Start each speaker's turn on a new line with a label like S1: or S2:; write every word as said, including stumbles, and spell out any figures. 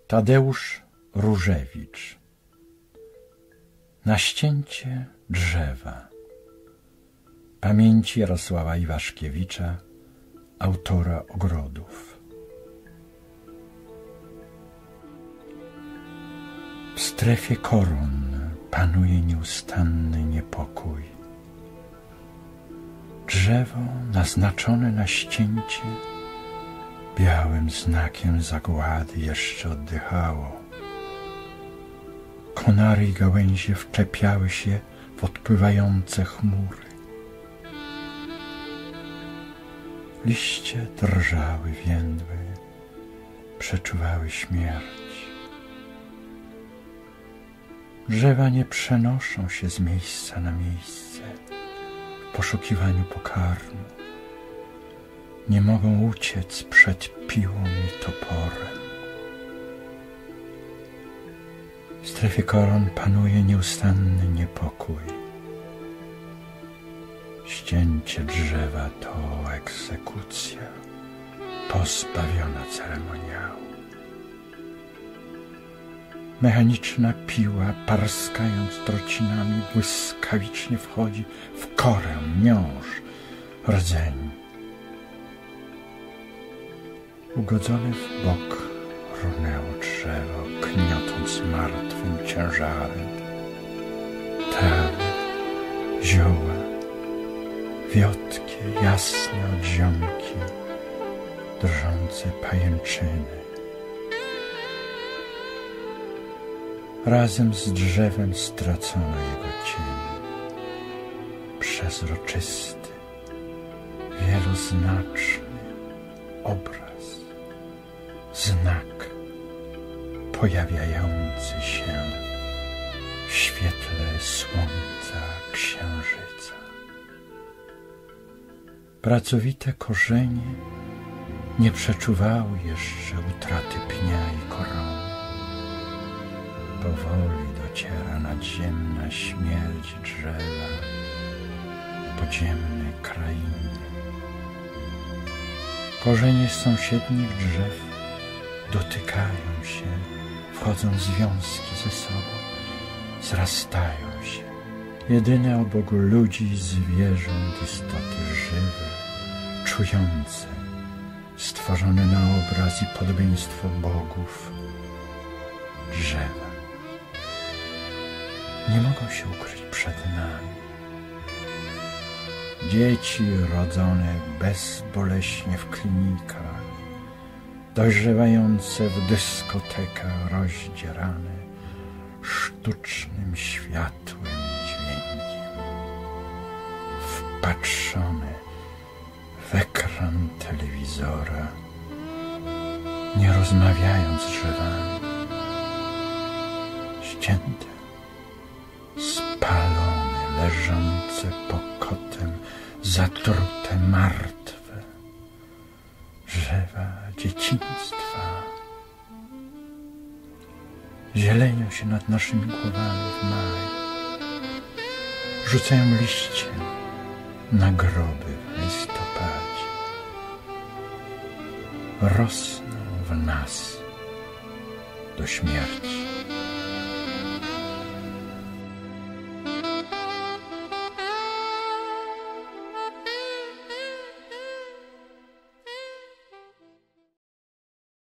S1: Tadeusz Różewicz. Na ścięcie drzewa. Pamięci Jarosława Iwaszkiewicza, autora Ogrodów. W strefie koron panuje nieustanny niepokój. Drzewo naznaczone na ścięcie białym znakiem zagłady jeszcze oddychało. Konary i gałęzie wczepiały się w odpływające chmury. Liście drżały, więdły, przeczuwały śmierć. Drzewa nie przenoszą się z miejsca na miejsce w poszukiwaniu pokarmu. Nie mogą uciec przed piłą i toporem. W strefie koron panuje nieustanny niepokój. Ścięcie drzewa to egzekucja pozbawiona ceremoniału. Mechaniczna piła, parskając trocinami, błyskawicznie wchodzi w korę, miąższ, rdzeń. Ugodzone w bok runęło drzewo, kniotąc martwym ciężarem. Trawy, zioła, wiotkie, jasne odziomki, drżące pajęczyny. Razem z drzewem stracono jego cień. Przezroczysty, wieloznaczny obraz. Znak pojawiający się w świetle słońca, księżyca. Pracowite korzenie nie przeczuwały jeszcze utraty pnia i korony. Powoli dociera nadziemna śmierć drzewa podziemnej krainy. Korzenie sąsiednich drzew dotykają się, wchodzą w związki ze sobą, zrastają się. Jedyne obok ludzi i zwierząt istoty żywe, czujące, stworzone na obraz i podobieństwo bogów, drzewa. Nie mogą się ukryć przed nami. Dzieci rodzone bezboleśnie w klinikach, dojrzewające w dyskotekach, rozdzierane sztucznym światłem i dźwiękiem, wpatrzone w ekran telewizora, nie rozmawiając z drzewami, ścięte, spalone, leżące pokotem, zatrute, martwe. Drzewa dzieciństwa zielenią się nad naszymi głowami w maju, rzucają liście na groby w listopadzie, rosną w nas do śmierci.